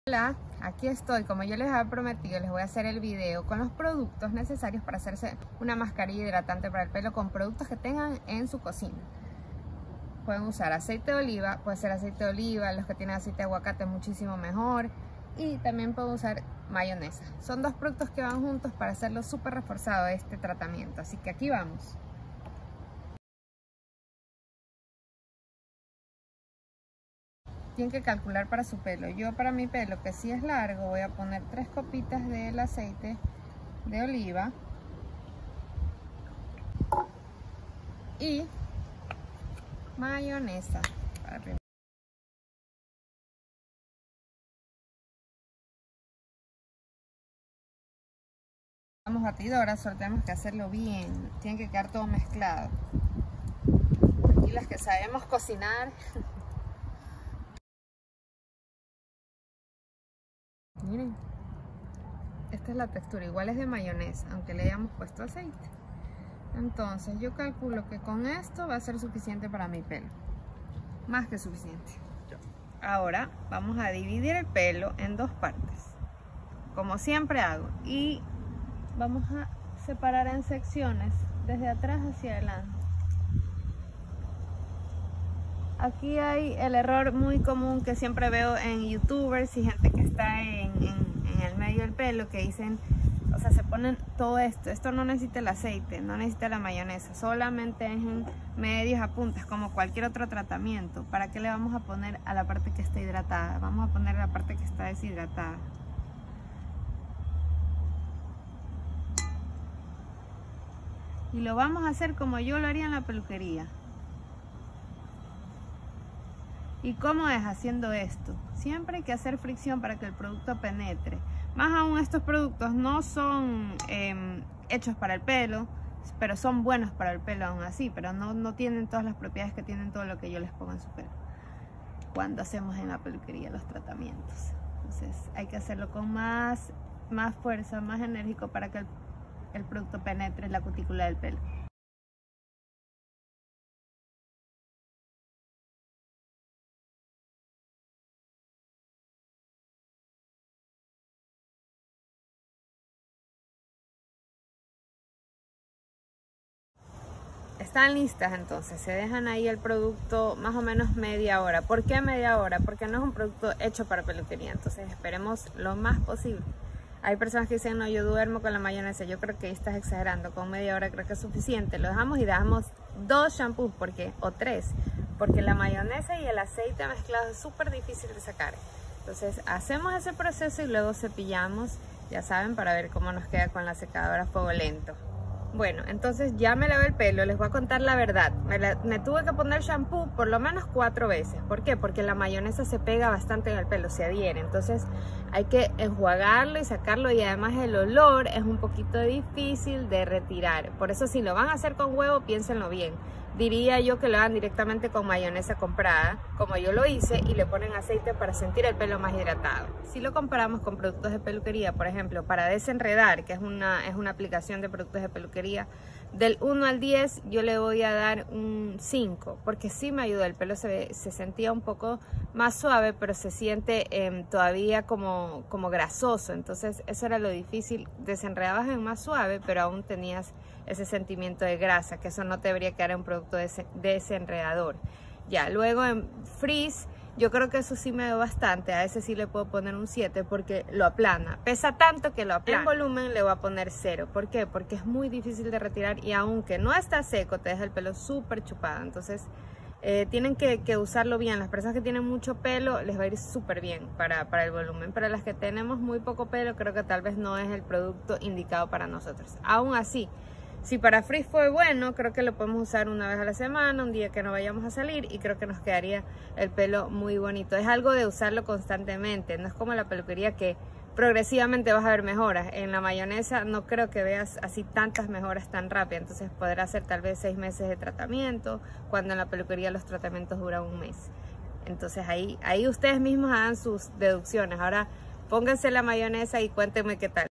Hola, aquí estoy. Como yo les había prometido, les voy a hacer el video con los productos necesarios para hacerse una mascarilla hidratante para el pelo con productos que tengan en su cocina. Pueden usar aceite de oliva, puede ser aceite de oliva, los que tienen aceite de aguacate muchísimo mejor, y también pueden usar mayonesa. Son dos productos que van juntos para hacerlo súper reforzado este tratamiento, así que aquí vamos. Tienen que calcular para su pelo. Yo para mi pelo, que sí es largo, voy a poner 3 copitas del aceite de oliva y mayonesa. Vamos batidora, solo tenemos que hacerlo bien. Tiene que quedar todo mezclado. Aquí las que sabemos cocinar. Miren, esta es la textura, igual es de mayonesa, aunque le hayamos puesto aceite. Entonces yo calculo que con esto va a ser suficiente para mi pelo, más que suficiente. Ahora vamos a dividir el pelo en dos partes, como siempre hago, y vamos a separar en secciones desde atrás hacia adelante. Aquí hay el error muy común que siempre veo en youtubers y gente que está en el medio del pelo, que dicen, o sea, se ponen todo esto no necesita el aceite, no necesita la mayonesa, solamente es en medios a puntas, como cualquier otro tratamiento. ¿Para qué le vamos a poner a la parte que está hidratada? Vamos a poner la parte que está deshidratada. Y lo vamos a hacer como yo lo haría en la peluquería. ¿Y cómo es haciendo esto? Siempre hay que hacer fricción para que el producto penetre. Más aún, estos productos no son hechos para el pelo, pero son buenos para el pelo aún así, pero no tienen todas las propiedades que tienen todo lo que yo les pongo en su pelo cuando hacemos en la peluquería los tratamientos. Entonces hay que hacerlo con más fuerza, más enérgico, para que el producto penetre en la cutícula del pelo. Están listas, entonces se dejan ahí el producto más o menos media hora. ¿Por qué media hora? Porque no es un producto hecho para peluquería, entonces esperemos lo más posible. Hay personas que dicen, no, yo duermo con la mayonesa. Yo creo que ahí estás exagerando, con media hora creo que es suficiente. Lo dejamos y dejamos 2 shampoos, o 3, porque la mayonesa y el aceite mezclado es súper difícil de sacar. Entonces hacemos ese proceso y luego cepillamos, ya saben, para ver cómo nos queda con la secadora a fuego lento. Bueno, entonces ya me lavé el pelo, les voy a contar la verdad. Me tuve que poner shampoo por lo menos 4 veces. ¿Por qué? Porque la mayonesa se pega bastante en el pelo, se adhiere. Entonces hay que enjuagarlo y sacarlo, y además el olor es un poquito difícil de retirar. Por eso, si lo van a hacer con huevo, piénsenlo bien. Diría yo que lo hagan directamente con mayonesa comprada, como yo lo hice, y le ponen aceite para sentir el pelo más hidratado. Si lo comparamos con productos de peluquería, por ejemplo, para desenredar, que es una aplicación de productos de peluquería, del 1 al 10 yo le voy a dar un 5, porque sí me ayuda. El pelo se sentía un poco más suave, pero se siente todavía como grasoso. Entonces eso era lo difícil. Desenredabas en más suave, pero aún tenías ese sentimiento de grasa, que eso no te debería quedar en un producto desenredador. Ya, luego en frizz, yo creo que eso sí me dio bastante. A ese sí le puedo poner un 7 porque lo aplana. Pesa tanto que lo aplana. En volumen le voy a poner 0. ¿Por qué? Porque es muy difícil de retirar, y aunque no está seco, te deja el pelo súper chupado. Entonces tienen que usarlo bien. Las personas que tienen mucho pelo les va a ir súper bien para el volumen. Pero las que tenemos muy poco pelo, creo que tal vez no es el producto indicado para nosotros. Aún así, si para frizz fue bueno, creo que lo podemos usar una vez a la semana, un día que no vayamos a salir, y creo que nos quedaría el pelo muy bonito. Es algo de usarlo constantemente, no es como la peluquería que progresivamente vas a ver mejoras. En la mayonesa no creo que veas así tantas mejoras tan rápidas, entonces podrá hacer tal vez 6 meses de tratamiento, cuando en la peluquería los tratamientos duran un mes. Entonces ahí ustedes mismos hagan sus deducciones. Ahora pónganse la mayonesa y cuéntenme qué tal.